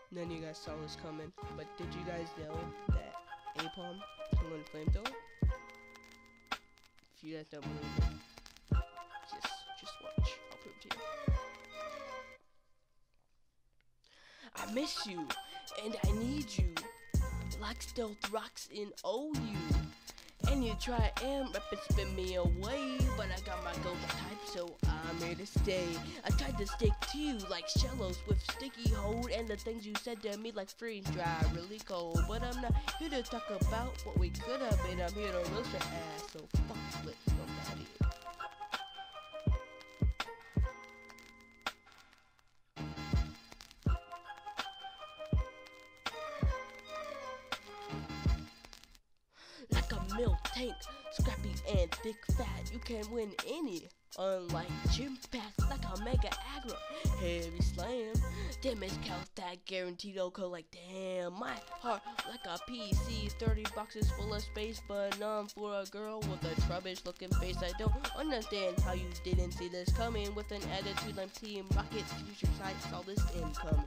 None of you guys saw this coming, but did you guys know that Apom can win flamethrower? If you guys don't believe it, just watch. I'll prove it to you. I miss you, and I need you, like stealth rocks in OU. And you try and rip and spin me away, but I got my ghost type, so I'm here to stay. I tried to stick to you like shallows with sticky hold, and the things you said to me like freeze dry, really cold. But I'm not here to talk about what we could have been. I'm here to roast your ass, so fuck with somebody. Like a milk tank, scrappy and thick fat, you can win any. Unlike gym packs, like a mega aggro, heavy slam, damage count that guaranteed OCO. Like damn, my heart like a PC, 30 boxes full of space, but none for a girl with a trubbish looking face. I don't understand how you didn't see this coming. With an attitude like Team Rocket's future sight saw this incoming.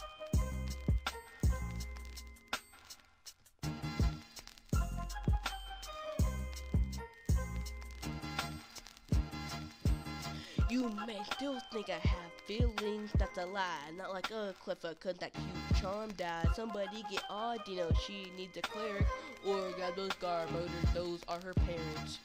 You may still think I have feelings, that's a lie. Not like a Clifford, cause that cute charm died. Somebody get odd, you know, she needs a cleric. Or grab those guard motors, those are her parents.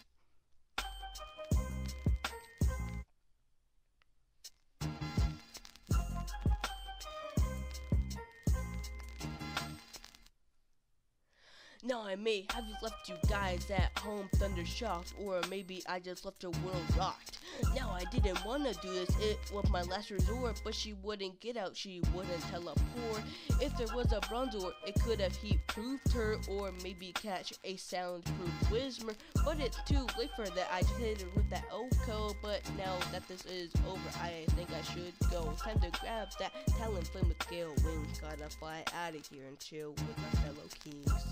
Now I may have left you guys at home thunder shocked, or maybe I just left the world rocked. Now I didn't wanna do this, it was my last resort, but she wouldn't get out, she wouldn't teleport. If there was a bronze or it could have heat-proofed her, or maybe catch a soundproof Whismer. But it's too late for that, I just hit her with that OCO. But now that this is over, I think I should go. Time to grab that talent flame with Gale Wings. Gotta fly out of here and chill with my fellow kings.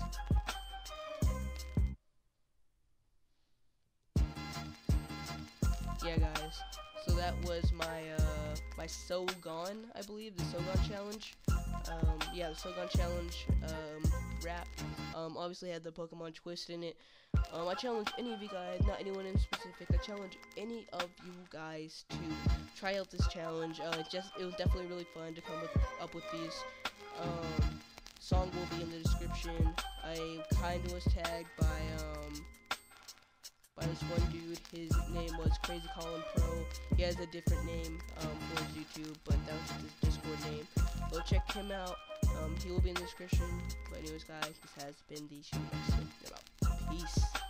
Yeah guys, so that was my my So Gone, I believe, the So Gone challenge. Yeah, the So Gone challenge rap obviously had the Pokemon twist in it. I challenge any of you guys, not anyone in specific, I challenge any of you guys to try out this challenge. It was definitely really fun to come up with these. Song will be in the description. I kinda was tagged by this one dude. His name was CrazyColinPoke. He has a different name for his YouTube, but that was just his Discord name. Go check him out. He will be in the description. But anyways guys, this has been the TheShadyMexicann. Peace.